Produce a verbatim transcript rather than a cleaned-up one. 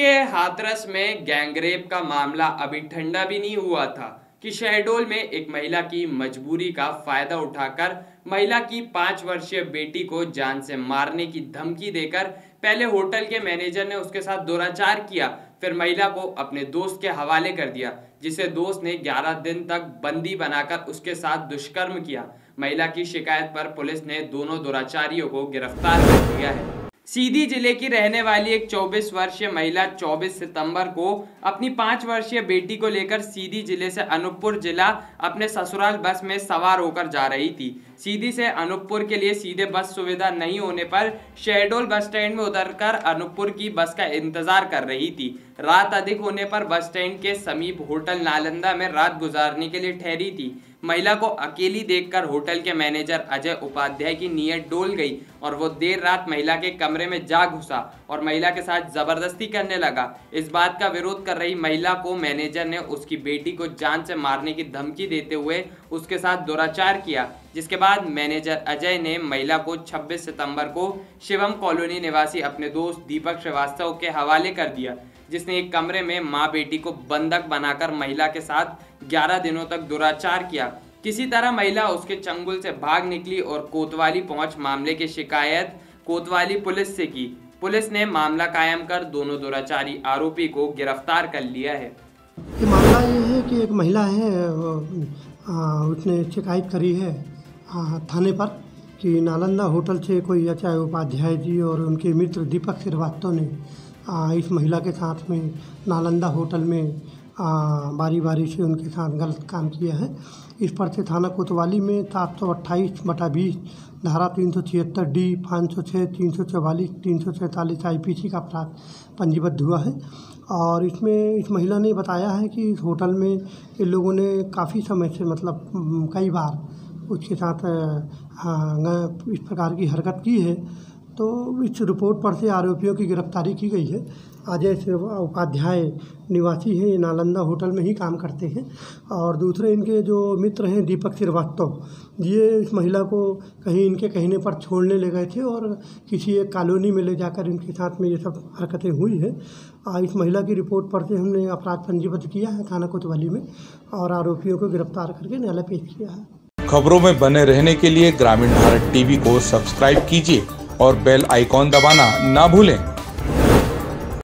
के हाथरस में गैंगरेप का मामला अभी ठंडा भी नहीं हुआ था कि शहडोल में एक महिला की मजबूरी का फायदा उठाकर महिला की पांच वर्षीय बेटी को जान से मारने की धमकी देकर पहले होटल के मैनेजर ने उसके साथ दुराचार किया, फिर महिला को अपने दोस्त के हवाले कर दिया, जिसे दोस्त ने ग्यारह दिन तक बंदी बनाकर उसके साथ दुष्कर्म किया। महिला की शिकायत पर पुलिस ने दोनों दुराचारियों को गिरफ्तार कर लिया है। सीधी जिले की रहने वाली एक चौबीस वर्षीय महिला चौबीस सितंबर को अपनी पाँच वर्षीय बेटी को लेकर सीधी जिले से अनूपपुर जिला अपने ससुराल बस में सवार होकर जा रही थी। सीधी से अनूपपुर के लिए सीधे बस सुविधा नहीं होने पर शहडोल बस स्टैंड में उतरकर अनूपपुर की बस का इंतजार कर रही थी। रात अधिक होने पर बस स्टैंड के समीप होटल नालंदा में रात गुजारने के लिए ठहरी थी। महिला को अकेली देखकर होटल के मैनेजर अजय उपाध्याय की नीयत डोल गई और वो देर रात महिला के कमरे में जा घुसा और महिला के साथ जबरदस्ती करने लगा। इस बात का विरोध कर रही महिला को मैनेजर ने उसकी बेटी को जान से मारने की धमकी देते हुए उसके साथ दुराचार किया, जिसके बाद मैनेजर अजय ने महिला को छब्बीस सितंबर को शिवम कॉलोनी निवासी अपने दोस्त दीपक श्रीवास्तव के हवाले कर दिया, जिसने एक कमरे में मां बेटी को बंधक बनाकर महिला के साथ ग्यारह दिनों तक दुराचार किया। किसी तरह महिला उसके चंगुल से भाग निकली और कोतवाली पहुंच मामले की शिकायत कोतवाली पुलिस से की। पुलिस ने मामला कायम कर दोनों दुराचारी आरोपी को गिरफ्तार कर लिया है। ये मामला ये है कि एक महिला है, उसने शिकायत करी है थाने पर कि नालंदा होटल से कोई अजय उपाध्याय जी और उनके मित्र दीपक श्रीवास्तव ने आ, इस महिला के साथ में नालंदा होटल में आ, बारी बारी से उनके साथ गलत काम किया है। इस पर से थाना कोतवाली में सात सौ अट्ठाईस बटा बीस धारा तीन सौ छिहत्तर डी पाँच सौ छः तीन सौ चवालीस तीन सौ सैंतालीस आई पी सी का अपराध पंजीबद्ध हुआ है। और इसमें इस महिला ने बताया है कि इस होटल में इन लोगों ने काफ़ी समय से मतलब कई बार उसके साथ हाँ, इस प्रकार की हरकत की है। तो इस रिपोर्ट पर से आरोपियों की गिरफ्तारी की गई है। अजय उपाध्याय निवासी हैं, ये नालंदा होटल में ही काम करते हैं। और दूसरे इनके जो मित्र हैं दीपक श्रीवास्तव, ये इस महिला को कहीं इनके कहने पर छोड़ने ले गए थे और किसी एक कॉलोनी में ले जाकर इनके साथ में ये सब हरकतें हुई है। इस महिला की रिपोर्ट पर से हमने अपराध पंजीबद्ध किया है थाना कोतवाली में और आरोपियों को गिरफ्तार करके न्यायालय पेश किया है। खबरों में बने रहने के लिए ग्रामीण भारत टीवी को सब्सक्राइब कीजिए और बेल आइकॉन दबाना ना भूलें।